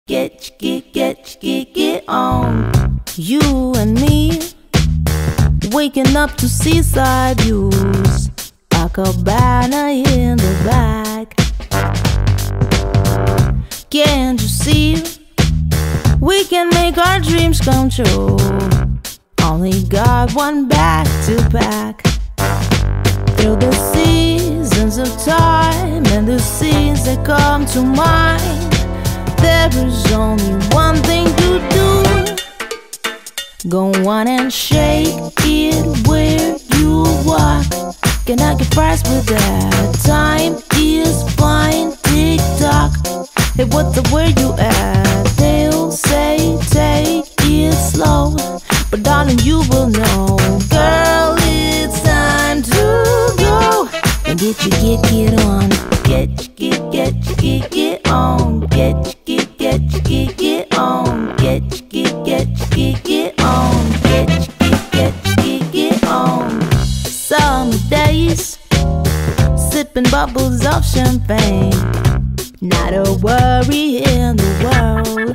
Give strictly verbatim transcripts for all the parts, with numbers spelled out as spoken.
get, get, get, get, get on. You and me, waking up to seaside views, a cabana in the back. Can't you see? We can make our dreams come true. Only got one bag to pack. Through the seasons of time and the scenes that come to mind, there is only one thing to do. Go on and shake it where you walk. Can I get fries with that? Time is flying, tick tock. Hey, what's the where you at? They'll say take it slow, but darling, you will know. Girl, it's time to go and get your get get on. Get get get get get on. Get get get get get on. Get get get get get on. Get get get get get on. Summer days, sipping bubbles of champagne. Not a worry in the world.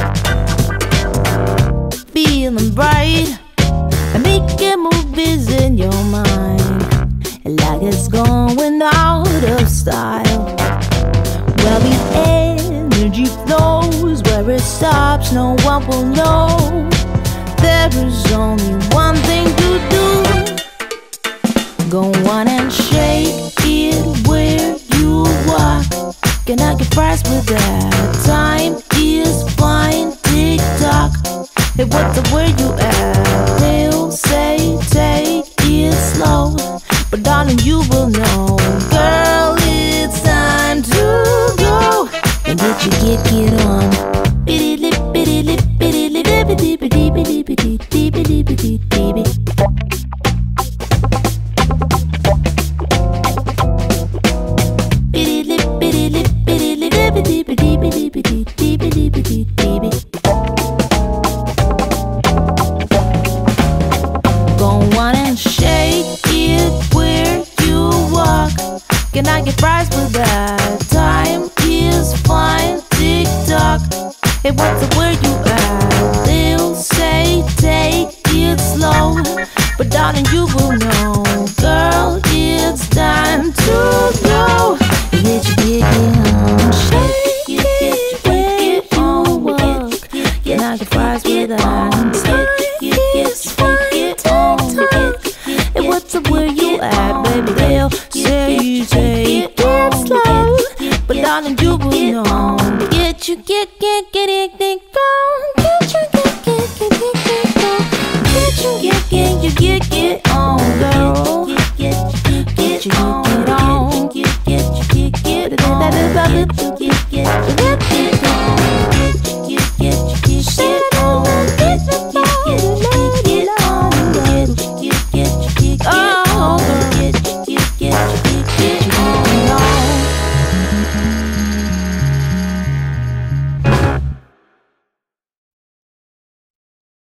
Feeling bright and making movies in your mind, like it's going out of style. Where the energy flows, where it stops, no one will know. There is only one thing to do. Go on and shake it where you walk. Can I get fries with that? Time is flying, tick tock. Hey, what's the where you at? They'll say take it slow, but darling, you will know. Girl, it's time to go and get your get get on. Biddy lip, biddy lip, biddy lip, biddy biddy biddy biddy biddy biddy biddy. Go on and shake it where you walk. Can I get fries with that? Time is flying, tick tock. Hey, what's the where you at? They'll say take it slow, but darling, you will know. Girl, it's time to go. Get your get get on. Shake it, get your get get on. Walk. Can I get fries with that? Get get get get on. Hey, what's up where you at, baby? They'll say take it slow, but darling, you will know. Get you get get get it, get on.